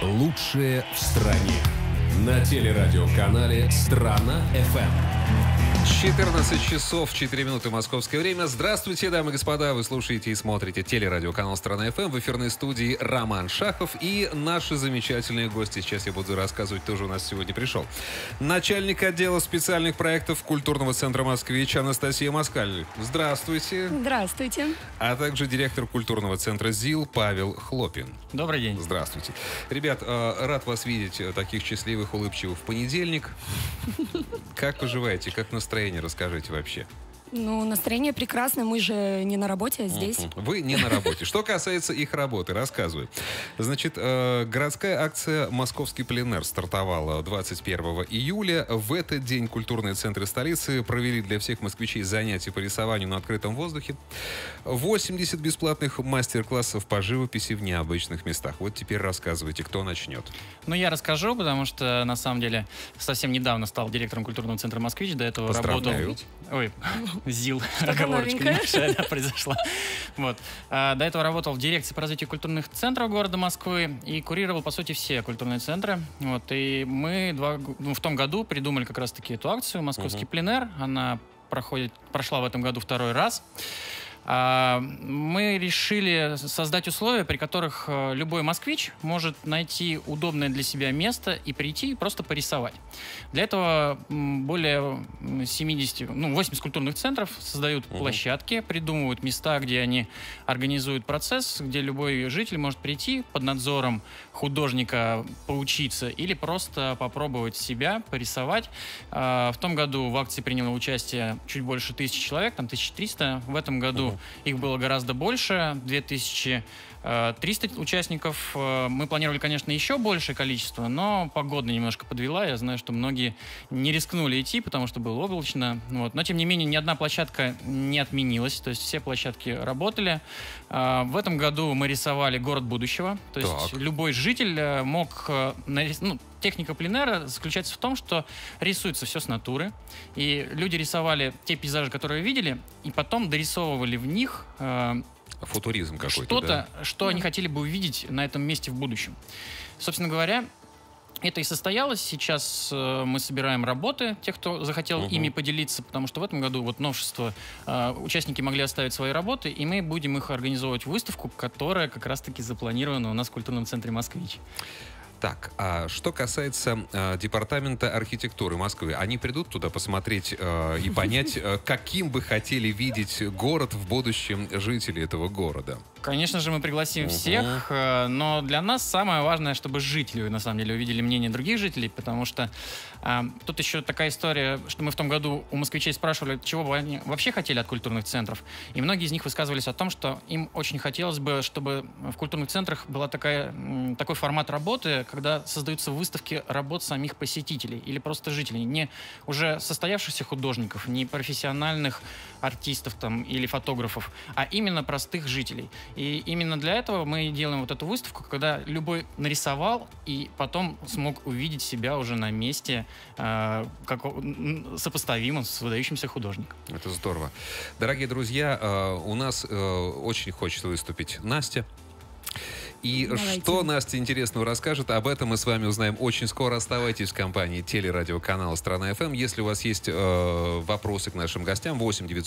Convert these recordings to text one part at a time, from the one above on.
Лучшее в стране. На телерадиоканале «Страна-ФМ». 14 часов 4 минуты московское время. Здравствуйте, дамы и господа. Вы слушаете и смотрите телерадиоканал «Страна-ФМ». В эфирной студии Роман Шахов и наши замечательные гости. Сейчас я буду рассказывать, кто же у нас сегодня пришел. Начальник отдела специальных проектов культурного центра «Москвич» Анастасия Москаль. Здравствуйте. Здравствуйте. А также директор культурного центра ЗИЛ Павел Хлопин. Добрый день. Здравствуйте. Ребят, рад вас видеть таких счастливых, улыбчивых в понедельник. Как поживаете? Как настроение? Расскажите вообще. Ну, настроение прекрасное, мы же не на работе, а здесь. Вы не на работе. Что касается их работы, рассказываю. Значит, городская акция «Московский пленэр» стартовала 21 июля. В этот день культурные центры столицы провели для всех москвичей занятия по рисованию на открытом воздухе. 80 бесплатных мастер-классов по живописи в необычных местах. Вот теперь рассказывайте, кто начнет. Ну, я расскажу, потому что, на самом деле, совсем недавно стал директором культурного центра «Москвич». До этого работал... Ой, ЗИЛ. Оговорочка небольшая произошла. Вот. До этого работал в дирекции по развитию культурных центров города Москвы и курировал, по сути, все культурные центры. Вот. И мы в том году придумали как раз-таки эту акцию «Московский пленэр». Она прошла в этом году второй раз. Мы решили создать условия, при которых любой москвич может найти удобное для себя место и прийти и просто порисовать. Для этого более 80 культурных центров создают площадки, придумывают места, где они организуют процесс, где любой житель может прийти под надзором художника поучиться или просто попробовать себя, порисовать. В том году в акции приняло участие чуть больше 1000 человек, там 1300. В этом году их было гораздо больше, 2300 участников. Мы планировали, конечно, еще большее количество, но погода немножко подвела. Я знаю, что многие не рискнули идти, потому что было облачно. Вот. Но, тем не менее, ни одна площадка не отменилась. То есть все площадки работали. В этом году мы рисовали город будущего. То есть любой житель мог... Техника пленэра заключается в том, что рисуется все с натуры. И люди рисовали те пейзажи, которые видели, и потом дорисовывали в них... футуризм какой-то, что-то, что они хотели бы увидеть на этом месте в будущем. Собственно говоря, это и состоялось. Сейчас мы собираем работы тех, кто захотел ими поделиться, потому что в этом году вот новшество. Участники могли оставить свои работы, и мы будем их организовывать в выставку, которая как раз-таки запланирована у нас в культурном центре «Москвич». Так, а что касается департамента архитектуры Москвы, они придут туда посмотреть и понять, каким бы хотели видеть город в будущем жители этого города? Конечно же, мы пригласим всех, но для нас самое важное, чтобы жители, на самом деле, увидели мнение других жителей, потому что тут еще такая история, что мы в том году у москвичей спрашивали, чего бы они вообще хотели от культурных центров, и многие из них высказывались о том, что им очень хотелось бы, чтобы в культурных центрах был такой формат работы, когда создаются выставки работ самих посетителей или просто жителей, не уже состоявшихся художников, не профессиональных артистов там, или фотографов, а именно простых жителей. И именно для этого мы делаем вот эту выставку, когда любой нарисовал и потом смог увидеть себя уже на месте, сопоставимым с выдающимся художником. Это здорово. Дорогие друзья, у нас очень хочет выступить Настя. И давайте. Что Настя интересного расскажет, об этом мы с вами узнаем очень скоро. Оставайтесь в компании телерадиоканала «Страна-ФМ». Если у вас есть вопросы к нашим гостям,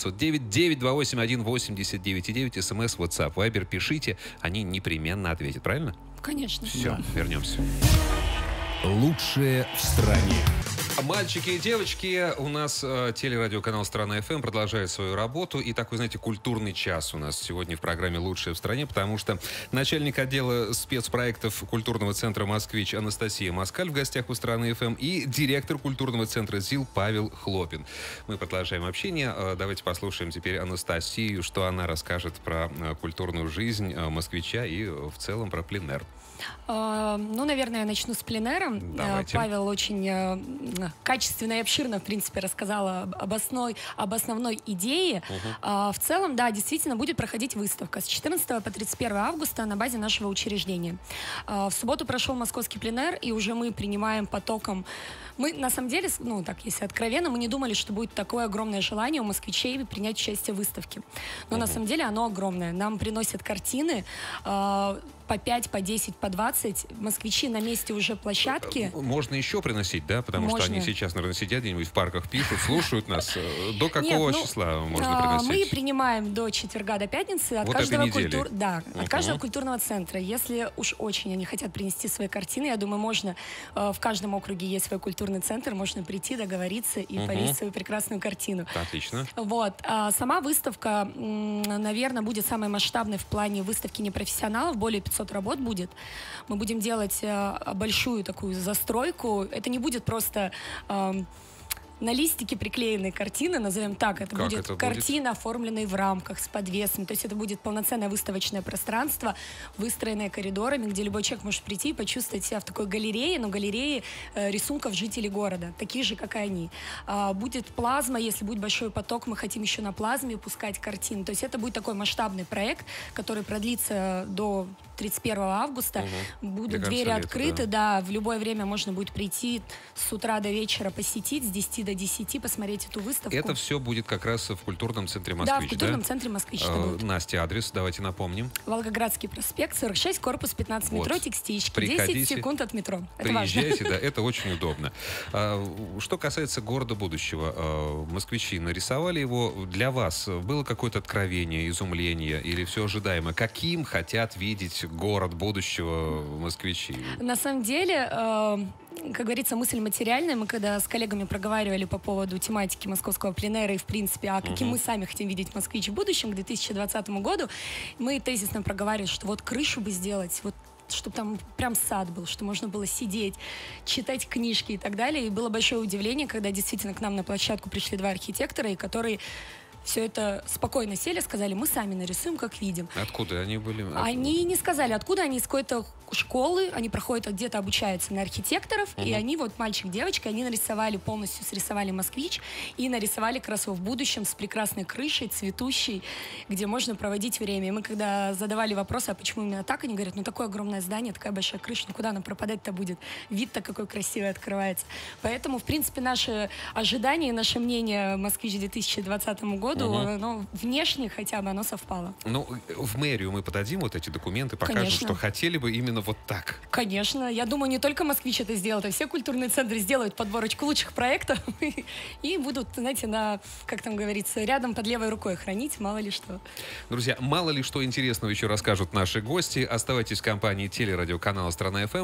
8-909-928-1-89-9, смс, WhatsApp, Viber, пишите, они непременно ответят, правильно? Конечно. Все, вернемся. Лучшее в стране. Мальчики и девочки, у нас телерадиоканал «Страна-ФМ» продолжает свою работу. И такой, знаете, культурный час у нас сегодня в программе «Лучшее в стране», потому что начальник отдела спецпроектов культурного центра «Москвич» Анастасия Москаль в гостях у «Страны-ФМ» и директор культурного центра ЗИЛ Павел Хлопин. Мы продолжаем общение. Давайте послушаем теперь Анастасию, что она расскажет про культурную жизнь москвича и в целом про пленэр. Ну, наверное, я начну с пленэром. Давайте. Павел очень качественно и обширно, в принципе, рассказала об основной идее. В целом, да, действительно будет проходить выставка с 14 по 31 августа на базе нашего учреждения. В субботу прошел московский пленэр, и уже мы принимаем потоком. Мы, на самом деле, ну, так, если откровенно, мы не думали, что будет такое огромное желание у москвичей принять участие в выставке. Но на самом деле оно огромное. Нам приносят картины, по 5, по 10, по 20. Москвичи на месте уже площадки. Можно еще приносить, да? Потому что они сейчас, наверное, сидят где-нибудь в парках, пишут, слушают нас. До какого числа можно приносить? Мы принимаем до четверга, до пятницы от каждого культурного центра. Если уж очень они хотят принести свои картины, я думаю, можно в каждом округе есть свой культурный центр, можно прийти, договориться и повесить свою прекрасную картину. Отлично. Вот. Сама выставка, наверное, будет самой масштабной в плане выставки непрофессионалов. Более 500 работ будет. Мы будем делать большую такую застройку. Это не будет просто на листике приклеенные картины, назовем так. Это будет картина, оформленная в рамках, с подвесами. То есть это будет полноценное выставочное пространство, выстроенное коридорами, где любой человек может прийти и почувствовать себя в такой галерее, но галерее рисунков жителей города, такие же, как и они. Будет плазма, если будет большой поток, мы хотим еще на плазме пускать картины. То есть это будет такой масштабный проект, который продлится до 31 августа. Будут двери открыты, да, в любое время можно будет прийти с утра до вечера, посетить, с 10 до 10, посмотреть эту выставку. Это все будет как раз в культурном центре «Москвич», да? В культурном центре «Москвич» это будет. Настя, адрес давайте напомним. Волгоградский проспект, 46, корпус 15, метро Текстильщики. Приходите, 10 секунд от метро. Это приезжайте, важно. да, это очень удобно. Что касается города будущего, москвичи нарисовали его. Для вас было какое-то откровение, изумление или все ожидаемо? Каким хотят видеть город будущего москвичи? На самом деле, как говорится, мысль материальная. Мы когда с коллегами проговаривали по поводу тематики московского пленэра и, в принципе, каким мы сами хотим видеть москвич в будущем, к 2020 году, мы тезисно проговаривали, что вот крышу бы сделать, вот чтобы там прям сад был, что можно было сидеть, читать книжки и так далее. И было большое удивление, когда действительно к нам на площадку пришли два архитектора, и которые все это спокойно сели, сказали, мы сами нарисуем, как видим. Откуда они были? Они не сказали, откуда. Они из какой-то школы, они проходят где-то, обучаются на архитекторов, и они, вот мальчик, девочка, они нарисовали, полностью срисовали «Москвич» и нарисовали как раз его в будущем с прекрасной крышей, цветущей, где можно проводить время. И мы когда задавали вопросы, а почему именно так, они говорят, ну такое огромное здание, такая большая крыша, ну куда она пропадать-то будет? Вид-то какой красивый открывается. Поэтому, в принципе, наши ожидания и наше мнение «Москвич» в 2020 году, но внешне хотя бы оно совпало. Ну, в мэрию мы подадим вот эти документы, покажем, конечно, что хотели бы именно вот так. Конечно. Я думаю, не только «Москвич» это сделает, а все культурные центры сделают подборочку лучших проектов и будут, знаете, как там говорится, рядом под левой рукой хранить, мало ли что. Друзья, мало ли что интересного еще расскажут наши гости. Оставайтесь в компании телерадиоканала «Страна.ФМ»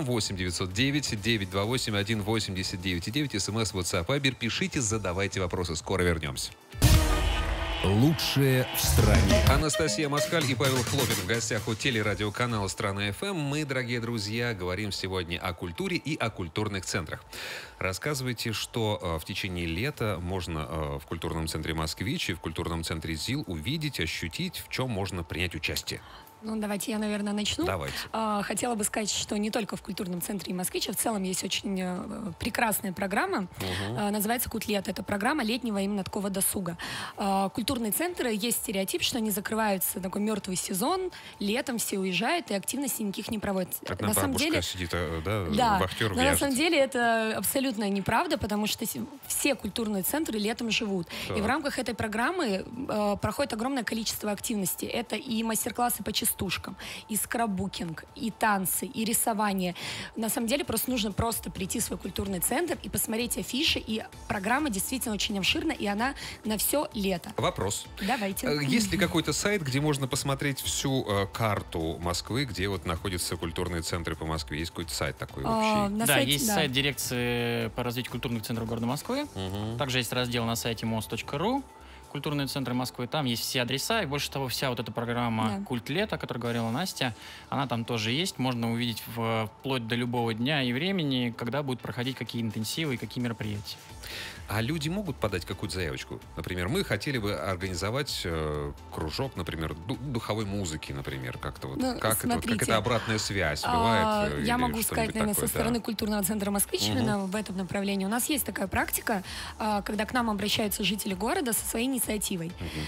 8-909-928-189-9, смс, WhatsApp, Viber. Пишите, задавайте вопросы. Скоро вернемся. Лучшее в стране. Анастасия Москаль и Павел Хлопин в гостях у телерадиоканала «Страна.ФМ». Мы, дорогие друзья, говорим сегодня о культуре и о культурных центрах. Рассказывайте, что в течение лета можно в культурном центре «Москвич» и в культурном центре ЗИЛ увидеть, ощутить, в чем можно принять участие. Ну, давайте я, наверное, начну. Давайте. Хотела бы сказать, что не только в культурном центре «Москвич», а в целом есть очень прекрасная программа. Называется «Кутлет». Это программа летнего именно такого досуга. Культурные центры, есть стереотип, что они закрываются, такой мертвый сезон, летом все уезжают, и активности никаких не проводят. Как на самом деле сидит, да, вахтер но на самом деле это абсолютно неправда, потому что все культурные центры летом живут. Так. И в рамках этой программы проходит огромное количество активностей. Это и мастер-классы по частотам, и скраббукинг, и танцы, и рисование. На самом деле нужно просто прийти в свой культурный центр и посмотреть афиши, и программа действительно очень обширна, и она на все лето. Вопрос. Давайте. Есть ли какой-то сайт, где можно посмотреть всю карту Москвы, где вот находятся культурные центры по Москве? Есть какой-то сайт такой общий? Да, есть сайт дирекции по развитию культурных центров города Москвы. Также есть раздел на сайте mos.ru. Культурные центры Москвы, там есть все адреса, и больше того, вся вот эта программа «Культ лета», о которой говорила Настя, она там тоже есть, можно увидеть вплоть до любого дня и времени, когда будут проходить какие интенсивы и какие мероприятия. А люди могут подать какую-то заявочку? Например, мы хотели бы организовать кружок, например, духовой музыки, например, как-то вот. Как это обратная связь бывает? Я могу сказать, наверное, со стороны культурного центра «Москвич» именно в этом направлении. У нас есть такая практика, когда к нам обращаются жители города со своей инициативой.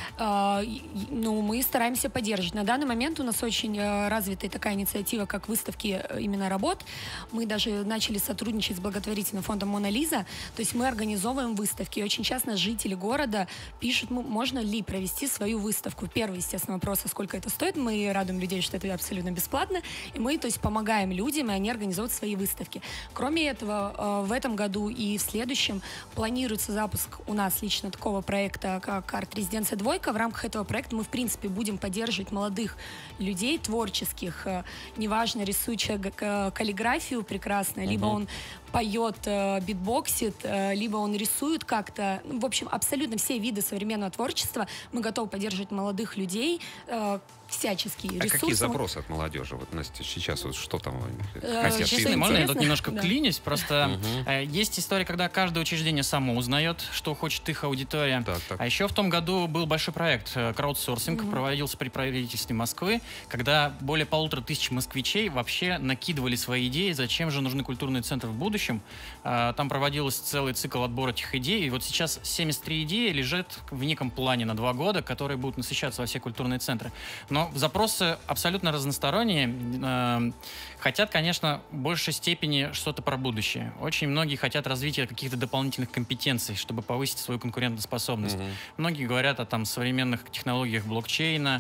Мы стараемся поддерживать. На данный момент у нас очень развитая такая инициатива, как выставки именно работ. Мы даже начали сотрудничать с благотворительным фондом «Мона Лиза». То есть мы организовываем делаем выставки, и очень часто жители города пишут, можно ли провести свою выставку. Первый, естественно, вопрос, а сколько это стоит. Мы радуем людей, что это абсолютно бесплатно, и мы, то есть, помогаем людям, и они организуют свои выставки. Кроме этого, в этом году и в следующем планируется запуск у нас лично такого проекта, как «Арт-резиденция Двойка». В рамках этого проекта мы, в принципе, будем поддерживать молодых людей, творческих, неважно, рисующих каллиграфию прекрасно, либо он поет, битбоксит, либо он рисует как-то. В общем, абсолютно все виды современного творчества мы готовы поддерживать молодых людей, всяческие ресурсы. А какие запросы от молодежи? Вот, Настя, сейчас вот что там хотят? Честно, можно я тут немножко клинюсь? Просто есть история, когда каждое учреждение само узнает, что хочет их аудитория. А еще в том году был большой проект краудсорсинг, проводился при правительстве Москвы, когда более 1500 москвичей вообще накидывали свои идеи, зачем же нужны культурные центры в будущем. Там проводился целый цикл отбора этих идей. И вот сейчас 73 идеи лежат в неком плане на 2 года, которые будут насыщаться во все культурные центры. Но запросы абсолютно разносторонние. Хотят, конечно, в большей степени что-то про будущее. Очень многие хотят развития каких-то дополнительных компетенций, чтобы повысить свою конкурентоспособность. Многие говорят о современных технологиях блокчейна,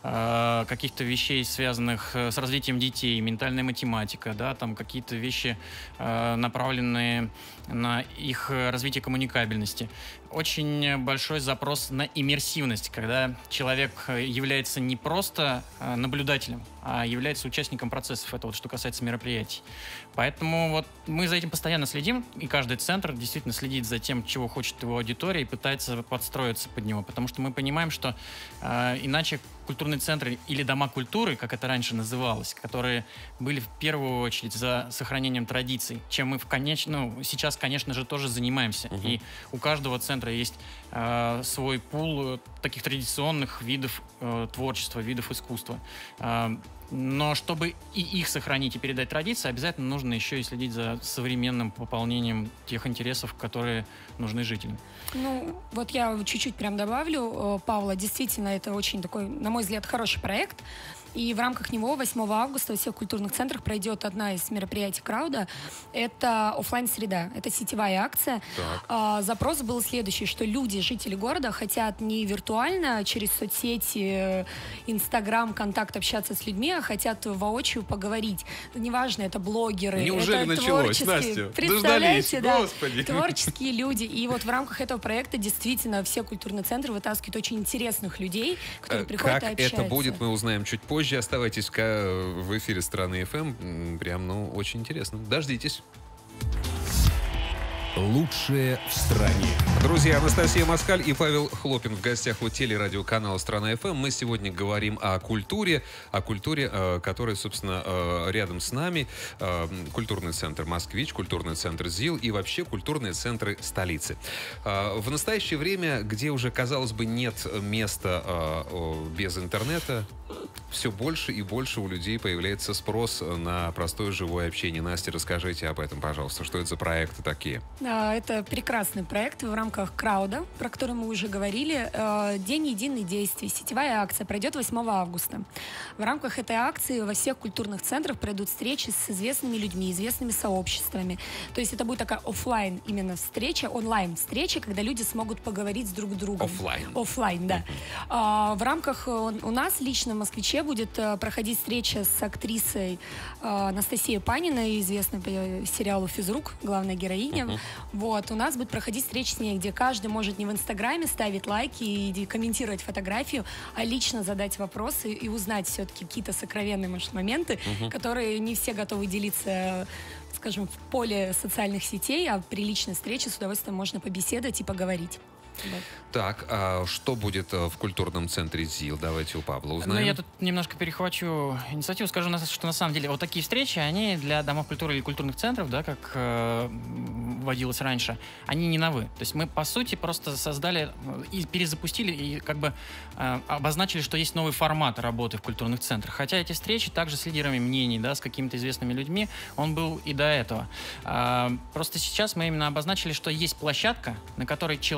каких-то вещей, связанных с развитием детей, ментальная математика, да, там какие-то вещи, направленные на их развитие коммуникабельности. Очень большой запрос на иммерсивность, когда человек является не просто наблюдателем, а является участником процессов. Это вот что касается мероприятий. Поэтому вот мы за этим постоянно следим, и каждый центр действительно следит за тем, чего хочет его аудитория, и пытается подстроиться под него. Потому что мы понимаем, что иначе культурные центры или дома культуры, как это раньше называлось, которые были в первую очередь за сохранением традиций, чем мы сейчас, конечно же, тоже занимаемся. И у каждого центра есть свой пул таких традиционных видов творчества, видов искусства. Но чтобы и их сохранить и передать традиции, обязательно нужно еще и следить за современным пополнением тех интересов, которые нужны жителям. Ну, вот я чуть-чуть прям добавлю, Павла, действительно, это очень такой, на мой взгляд, хороший проект. И в рамках него 8 августа во всех культурных центрах пройдет одна из мероприятий Крауда. Это офлайн-среда, это сетевая акция. Запрос был следующий, что люди, жители города, хотят не виртуально через соцсети, Инстаграм, контакт общаться с людьми, а хотят воочию поговорить. Неважно, это блогеры, неужели это началось, творческие. Настя? Представляете, да, Господи. творческие люди. И вот в рамках этого проекта действительно все культурные центры вытаскивают очень интересных людей, которые приходят и общаются. Как это будет, мы узнаем чуть позже. Оставайтесь в эфире Страны ФМ. Прям, очень интересно. Дождитесь. Лучшее в стране. Друзья, Анастасия Москаль и Павел Хлопин в гостях у телерадиоканала «Страна ФМ». Мы сегодня говорим о культуре, которая, собственно, рядом с нами. Культурный центр «Москвич», культурный центр ЗИЛ и вообще культурные центры столицы. В настоящее время, где уже, казалось бы, нет места без интернета, все больше и больше у людей появляется спрос на простое живое общение. Настя, расскажите об этом, пожалуйста. Что это за проекты такие? Это прекрасный проект в рамках Крауда, про который мы уже говорили. День единых действий. Сетевая акция пройдет 8 августа. В рамках этой акции во всех культурных центрах пройдут встречи с известными людьми, известными сообществами. То есть это будет такая офлайн именно встреча, онлайн-встреча, когда люди смогут поговорить с друг другом. Офлайн, да. В рамках у нас лично в «Москвиче» будет проходить встреча с актрисой Анастасией Паниной, известной по сериалу «Физрук», главная героиня. Вот, у нас будет проходить встреча с ней, где каждый может не в Инстаграме ставить лайки и комментировать фотографию, а лично задать вопросы и узнать все-таки какие-то сокровенные, может, моменты, которые не все готовы делиться, скажем, в поле социальных сетей, а при личной встрече с удовольствием можно побеседовать и поговорить. Так, а что будет в культурном центре ЗИЛ? Давайте у Павла узнаем. Я тут немножко перехвачу инициативу. Скажу, что на самом деле вот такие встречи, они для домов культуры или культурных центров, да, как вводилось раньше, они не новы. То есть мы, по сути, просто создали и перезапустили, и как бы обозначили, что есть новый формат работы в культурных центрах. Хотя эти встречи также с лидерами мнений, да, с какими-то известными людьми, он был и до этого. Просто сейчас мы именно обозначили, что есть площадка, на которой человек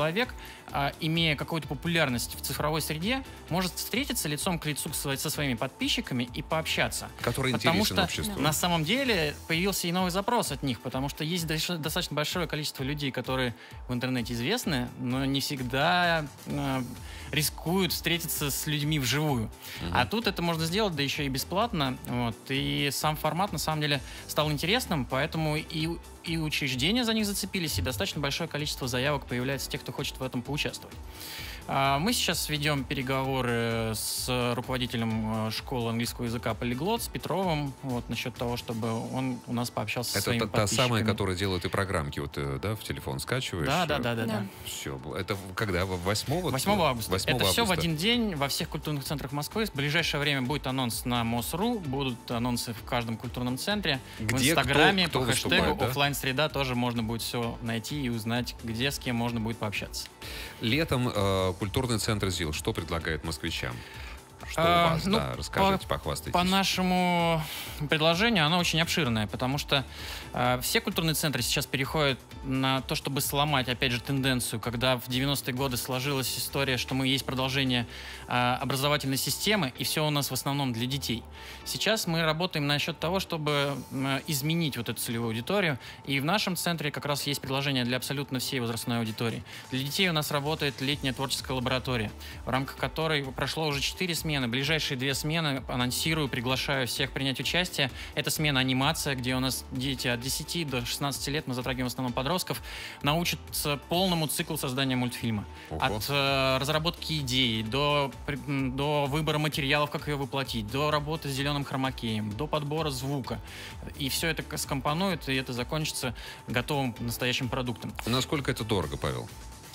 имея какую-то популярность в цифровой среде, может встретиться лицом к лицу со своими подписчиками и пообщаться. Который потому интересен что обществу. на самом деле появился и новый запрос от них, потому что есть достаточно большое количество людей, которые в интернете известны, но не всегда рискуют встретиться с людьми вживую. А тут это можно сделать, да еще и бесплатно. Вот. И сам формат, на самом деле, стал интересным, поэтому и учреждения за них зацепились, и достаточно большое количество заявок появляется тех, кто хочет в этом поучаствовать. Мы сейчас ведем переговоры с руководителем школы английского языка «Полиглот», с Петровым, вот, насчет того, чтобы он у нас пообщался со своими подписчиками. Это та самая, которая делает и программки, вот, да, в телефон скачиваешь? Да. Все. Это когда? 8 августа. 8 это августа. все в один день во всех культурных центрах Москвы. В ближайшее время будет анонс на МОС.ру, будут анонсы в каждом культурном центре. Где, в Инстаграме, кто по хэштегу да? «Оффлайн-среда» тоже можно будет все найти и узнать, где с кем можно будет пообщаться. Летом культурный центр ЗИЛ что предлагает москвичам? Что у вас? Расскажите, похвастайтесь. По нашему предложению оно очень обширное, потому что все культурные центры сейчас переходят на то, чтобы сломать, опять же, тенденцию, когда в 90-е годы сложилась история, что мы есть продолжение образовательной системы, и все у нас в основном для детей. Сейчас мы работаем насчет того, чтобы изменить вот эту целевую аудиторию, и в нашем центре как раз есть предложение для абсолютно всей возрастной аудитории. Для детей у нас работает летняя творческая лаборатория, в рамках которой прошло уже 4 смены. Ближайшие 2 смены анонсирую, приглашаю всех принять участие. Это смена анимация, где у нас дети от 10 до 16 лет, мы затрагиваем в основном подростков, научатся полному циклу создания мультфильма. От разработки идеи до выбора материалов, как ее воплотить, до работы с зеленым хромакеем, до подбора звука. И все это скомпонует, и это закончится готовым настоящим продуктом. Насколько это дорого, Павел?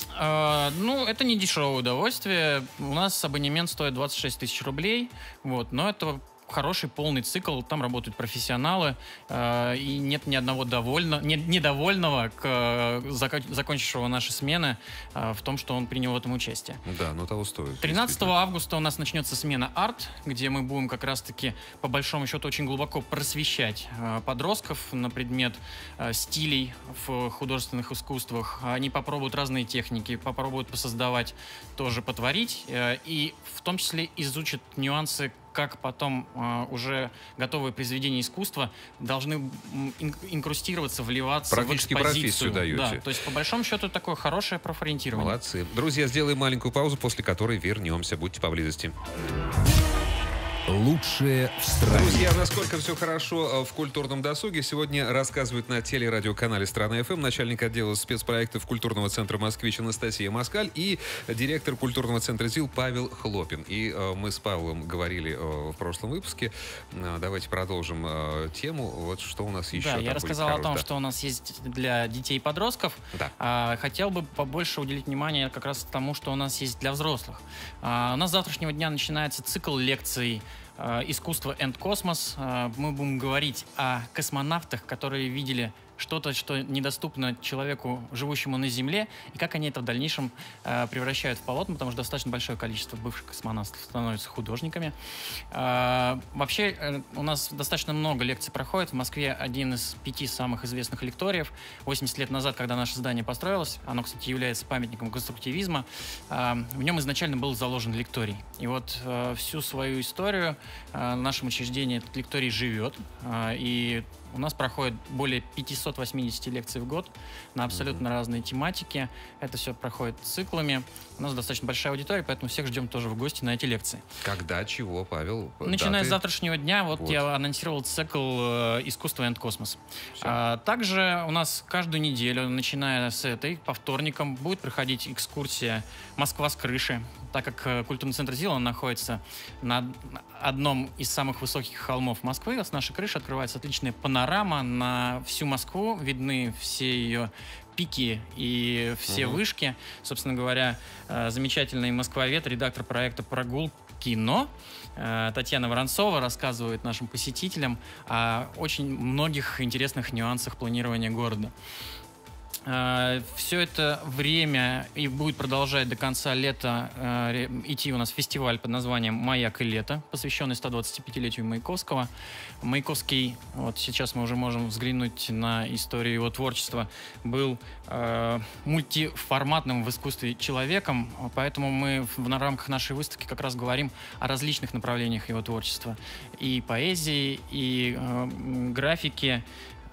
Это не дешевое удовольствие. У нас абонемент стоит 26 тысяч рублей. Вот, но это хороший полный цикл, там работают профессионалы, и нет ни одного недовольного, закончившего наши смены, в том, что он принял в этом участие. Да, но того стоит. 13 августа у нас начнется смена «Арт», где мы будем как раз-таки, по большому счету, очень глубоко просвещать подростков на предмет стилей в художественных искусствах. Они попробуют разные техники, попробуют посоздавать, тоже потворить, и в том числе изучат нюансы, как потом уже готовые произведения искусства должны инкрустироваться, вливаться практически в экспозицию. Профессию даете. Да, то есть, по большому счету, такое хорошее профориентирование. Молодцы. Друзья, сделаем маленькую паузу, после которой вернемся. Будьте поблизости. Лучшее в стране. Друзья, насколько все хорошо в культурном досуге, сегодня рассказывает на телерадиоканале «Страна ФМ» начальник отдела спецпроектов культурного центра «Москвич» Анастасия Москаль и директор культурного центра ЗИЛ Павел Хлопин. И мы с Павлом говорили в прошлом выпуске. Давайте продолжим тему. Вот что у нас еще. Да, я рассказал о том, что у нас есть для детей и подростков. Да. Хотел бы побольше уделить внимание как раз тому, что у нас есть для взрослых. У нас с завтрашнего дня начинается цикл лекций «Искусство and космос». Мы будем говорить о космонавтах, которые видели что-то, что недоступно человеку, живущему на Земле, и как они это в дальнейшем превращают в полотна, потому что достаточно большое количество бывших космонавтов становятся художниками. Вообще, у нас достаточно много лекций проходит. В Москве один из 5 самых известных лекториев. 80 лет назад, когда наше здание построилось, оно, кстати, является памятником конструктивизма, в нем изначально был заложен лекторий. И вот всю свою историю в нашем учреждении этот лекторий живет, и у нас проходит более 580 лекций в год на абсолютно разные тематики. Это все проходит циклами. У нас достаточно большая аудитория, поэтому всех ждем тоже в гости на эти лекции. Когда, чего, Павел? Начиная с завтрашнего дня, вот я анонсировал цикл «Искусство and космос». Также у нас каждую неделю, начиная с этой, по вторникам, будет проходить экскурсия «Москва с крыши». Так как культурный центр ЗИЛ, он находится на одном из самых высоких холмов Москвы, с нашей крыши открывается отличная панорама на всю Москву, видны все ее пики и все вышки. Собственно говоря, замечательный москвовед, редактор проекта «Прогулкино» Татьяна Воронцова рассказывает нашим посетителям о очень многих интересных нюансах планирования города. Все это время и будет продолжать до конца лета идти у нас фестиваль под названием «Маяк и лето», посвященный 125-летию Маяковского. Маяковский, вот сейчас мы уже можем взглянуть на историю его творчества, был мультиформатным в искусстве человеком, поэтому мы на рамках нашей выставки как раз говорим о различных направлениях его творчества. И поэзии, и графики,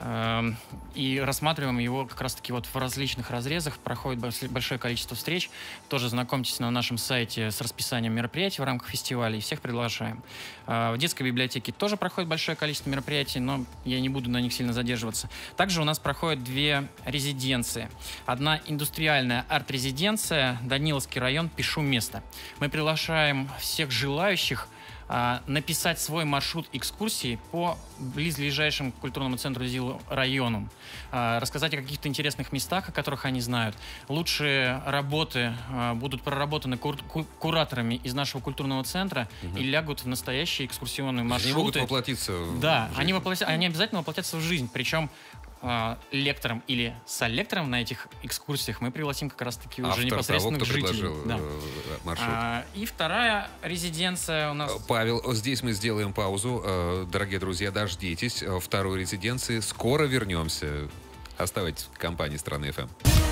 и рассматриваем его как раз-таки вот в различных разрезах. Проходит большое количество встреч. Тоже знакомьтесь на нашем сайте с расписанием мероприятий в рамках фестиваля, и всех приглашаем. В детской библиотеке тоже проходит большое количество мероприятий, но я не буду на них сильно задерживаться. Также у нас проходят две резиденции. Одна индустриальная арт-резиденция, Даниловский район, «Пишу место». Мы приглашаем всех желающих написать свой маршрут экскурсии по близлежащему к культурному центру ЗИЛ району, рассказать о каких-то интересных местах, о которых они знают. Лучшие работы будут проработаны кураторами из нашего культурного центра и лягут в настоящие экскурсионные маршруты. Они могут воплотиться Да, они обязательно воплотятся в жизнь, причем лектором или соллектором на этих экскурсиях мы пригласим как раз-таки уже непосредственно того, кто жителей. маршрут. И вторая резиденция у нас... Павел, здесь мы сделаем паузу. Дорогие друзья, дождитесь второй резиденции. Скоро вернемся. Оставайтесь в компании «Страны ФМ».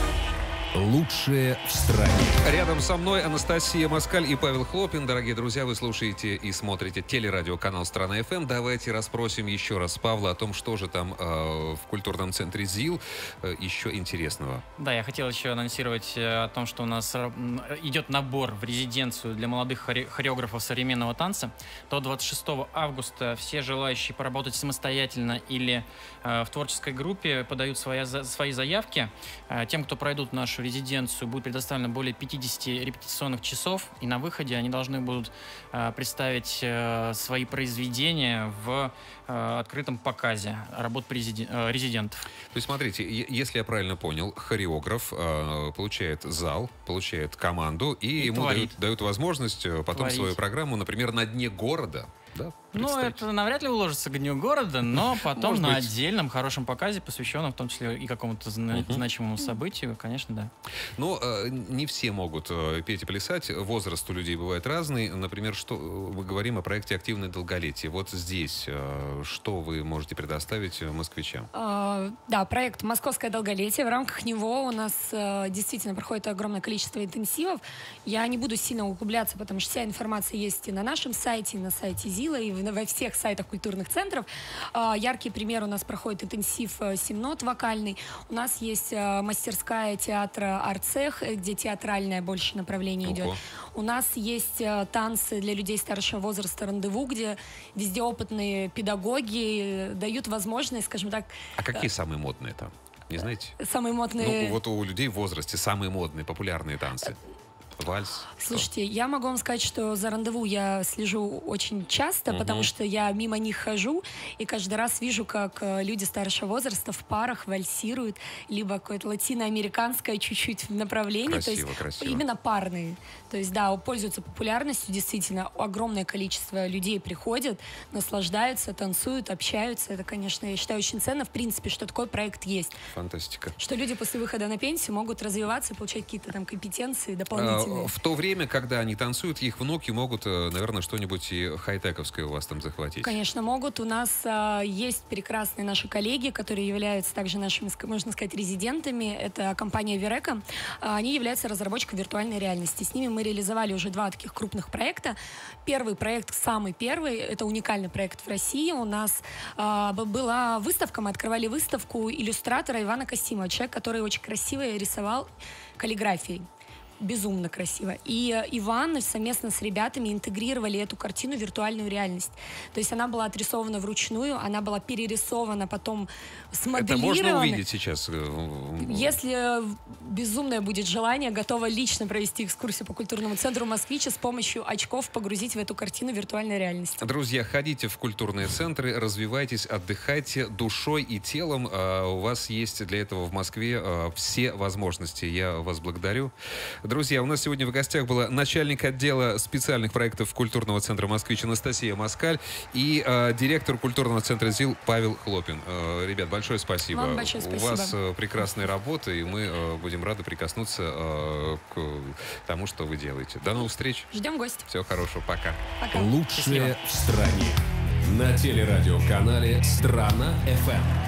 Лучшее в стране. Рядом со мной Анастасия Москаль и Павел Хлопин. Дорогие друзья, вы слушаете и смотрите телерадиоканал «Страна ФМ». Давайте расспросим еще раз Павла о том, что же там в культурном центре ЗИЛ еще интересного. Да, я хотел еще анонсировать о том, что у нас идет набор в резиденцию для молодых хореографов современного танца. До 26 августа все желающие поработать самостоятельно или в творческой группе подают свои заявки. Тем, кто пройдут нашу резиденцию, будет предоставлено более 50 репетиционных часов, и на выходе они должны будут представить свои произведения в открытом показе работ резидентов. То есть, смотрите, если я правильно понял, хореограф получает зал, получает команду, и ему дают возможность потом свою программу, например, на дне города. Да, ну, это навряд ли уложится к Дню города, но потом на отдельном хорошем показе, посвященном в том числе и какому-то значимому событию, конечно, да. Но не все могут петь и плясать. Возраст у людей бывает разный. Например, что мы говорим о проекте «Активное долголетие». Вот здесь что вы можете предоставить москвичам? Да, проект «Московское долголетие». В рамках него у нас действительно проходит огромное количество интенсивов. Я не буду сильно углубляться, потому что вся информация есть и на нашем сайте, и на сайте ЗИЛа, и во всех сайтах культурных центров. Яркий пример: у нас проходит интенсив «Семнот» вокальный. У нас есть мастерская театра «Арцех», где театральное больше направление идет. У нас есть танцы для людей старшего возраста «Рандеву», где везде опытные педагоги дают возможность, скажем так... А какие самые модные там? Не знаете? Самые модные... Ну, вот у людей в возрасте самые модные, популярные танцы. Вальс. Слушайте, я могу вам сказать, что за «Рандеву» я слежу очень часто, потому что я мимо них хожу, и каждый раз вижу, как люди старшего возраста в парах вальсируют, либо какое-то латиноамериканское чуть-чуть направление. Красиво, то есть красиво. Именно парные. То есть, да, пользуются популярностью, действительно, огромное количество людей приходят, наслаждаются, танцуют, общаются. Это, конечно, я считаю, очень ценно, в принципе, что такой проект есть. Фантастика. Что люди после выхода на пенсию могут развиваться, получать какие-то там компетенции дополнительные. В то время, когда они танцуют, их внуки могут, наверное, что-нибудь и хай-тековское у вас там захватить. Конечно, могут. У нас есть прекрасные наши коллеги, которые являются также нашими, можно сказать, резидентами. Это компания Верека. Они являются разработчиком виртуальной реальности. С ними мы реализовали уже 2 таких крупных проекта. Первый проект, самый первый, это уникальный проект в России. У нас была выставка, мы открывали выставку иллюстратора Ивана Касимова, человек, который очень красиво рисовал каллиграфией. Безумно красиво. И Иван совместно с ребятами интегрировали эту картину в виртуальную реальность. То есть она была отрисована вручную, она была перерисована, потом смоделирована. Это можно увидеть сейчас? Если безумное будет желание, готова лично провести экскурсию по культурному центру Москвича с помощью очков погрузить в эту картину виртуальной реальности. Друзья, ходите в культурные центры, развивайтесь, отдыхайте душой и телом. У вас есть для этого в Москве все возможности. Я вас благодарю. Друзья, у нас сегодня в гостях была начальник отдела специальных проектов культурного центра «Москвич» Анастасия Москаль и директор культурного центра ЗИЛ Павел Хлопин. Ребят, большое спасибо. Вам большое спасибо. У вас прекрасная работа, и мы будем рады прикоснуться к тому, что вы делаете. До новых встреч. Ждем гостя. Всего хорошего. Пока. Пока. Лучшее в стране. На телерадиоканале «Страна FM».